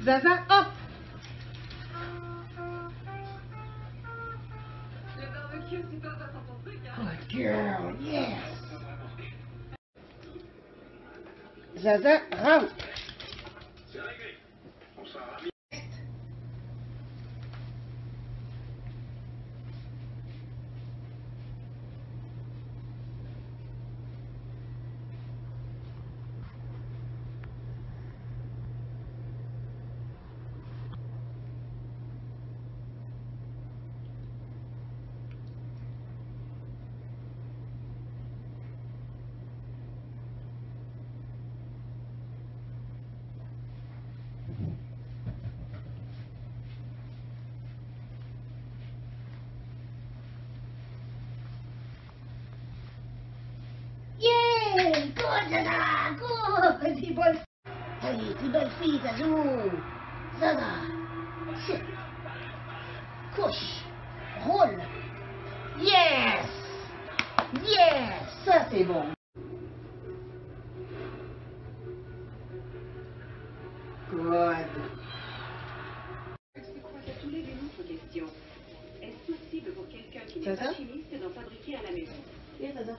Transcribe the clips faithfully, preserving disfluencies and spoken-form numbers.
Zaza, hop! Le barbecue, c'est pas vraiment ton truc, hein? Good girl, yes! Zaza, rentre! C'est réglé. On s'en remet. Yeah! Good, Zaza! Good! Des bonnes... Allez, t'es belle fille, Zazou! Zaza! Chut! Couche! Roule! Yes! Yes! Ça, c'est bon! Good! Se croise à tous les une autre question. Est-ce possible pour quelqu'un qui n'est Zaza? pas chimiste d'en fabriquer à la maison? Viens, Zaza!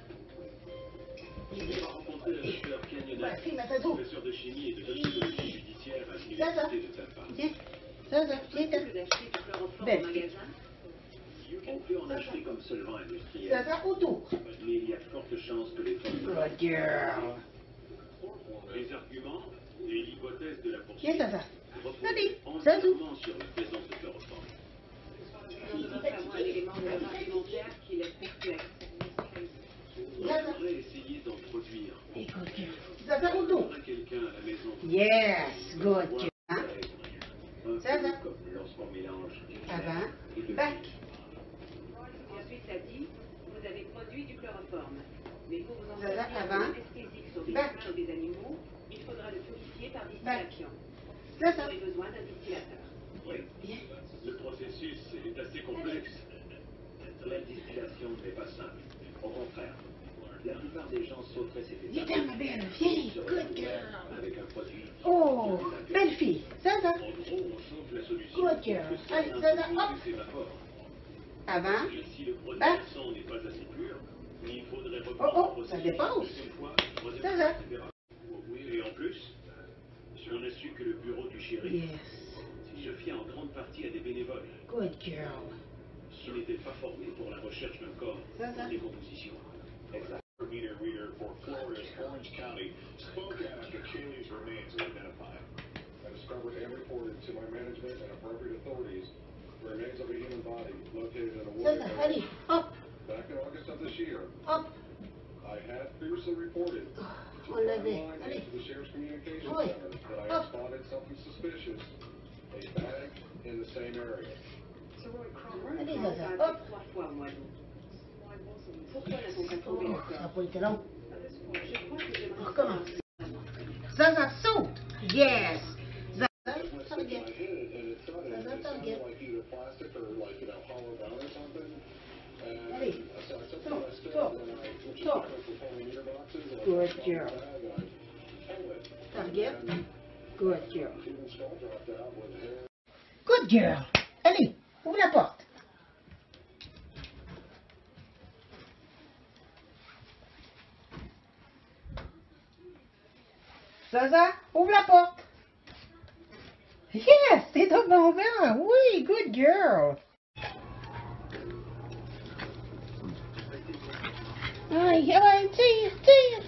J'ai rencontré le docteur Ouais, fille, ma Kenyanas, Zazou! professeur de chimie et de toxicologie judiciaire à Zaza! l'université de Tampa. Viens! Zaza, viens, t'as... Possible d'acheter du chloroforme Belle en magasin? On peut en acheter comme solvant industriel, Zaza, autour! mais il y a de fortes chances que les formes Good girl! les arguments et l'hypothèse de la Viens, poursuite Zaza! Allez, reposent Zazou! entièrement sur la présence de chloroforme. Nous devons savoir un élément de leur argumentaire qui laisse perplexe. On devrait essayer d'en produire. Et good girl! Zaza, autour! On a quelqu'un à la maison. Yes! Good girl! Hein? Un Ça peu va. comme lorsqu'on mélange du Avant, gel et de back! Et ensuite, ça dit, vous avez produit du chloroforme. Mais pour vous en Zaza, servir avant. comme anesthésique sur des Back. humains ou des animaux, il faudra le purifier par distillation. Vous Zaza! aurez besoin d'un distillateur. Oui. Bien! Le processus est assez complexe. La distillation n'est pas simple. Au contraire, la plupart des gens sauteraient cette étape. Viens, ma belle! Viens! Good girl! Avec un produit. Oh! Belle fille! Zaza! En gros, on chauffe la solution. Good girl. pour que Allez, certains Zaza, composés hop. s'évaporent. Avant! Et si le produit Back. sang n'est pas assez pur, il faudrait Oh, reprendre oh, le ça processus dépasse. une deuxième fois, troisième fois, Zaza. et cetera. Oui, et en plus, on a su que le bureau du shérif Yes! se fiait en grande partie à des bénévoles Good girl! qui n'étaient pas formés pour la recherche d'un corps Zaza. en décomposition. Exact. Meter reader for Florida's Orange County spoke after Kaylee's remains were identified. I discovered and reported to my management and appropriate authorities the remains of a human body located in a wooded Zaza, area allez! Hop! back in August of this year. Hop! I had previously reported to On l'avait. Line Allez! and to the Sheriff's Communications Oui. Center that I Hop. had spotted something suspicious, a bag in the same area. Ce Roy Cromwell Allez, commence Zaza, à hop. appeler trois fois au mois d'août. Pourquoi n'a-t-on pas trouvé Oh, le ça n'a corps? pas été long. Je crois que On j'aimerais recommence. savoir. Zaza, saute! Yes! Zaza, That's what target! I hit, and it started, Zaza, it sounded target! like either plastic or like, you know, hollow down or something. And Allez. so I took Stop, my stick stop, and I, which is stop. different from pulling meter boxes, and I Good put it on girl. the bag and I pulled it. Target! And Good girl! even skull dropped out with hair. Good girl! Allez, ouvre la porte! Zaza, ouvre la porte! Yes, t'es donc bon vent! Oui, good girl! Aïe, aïe, tire, tire!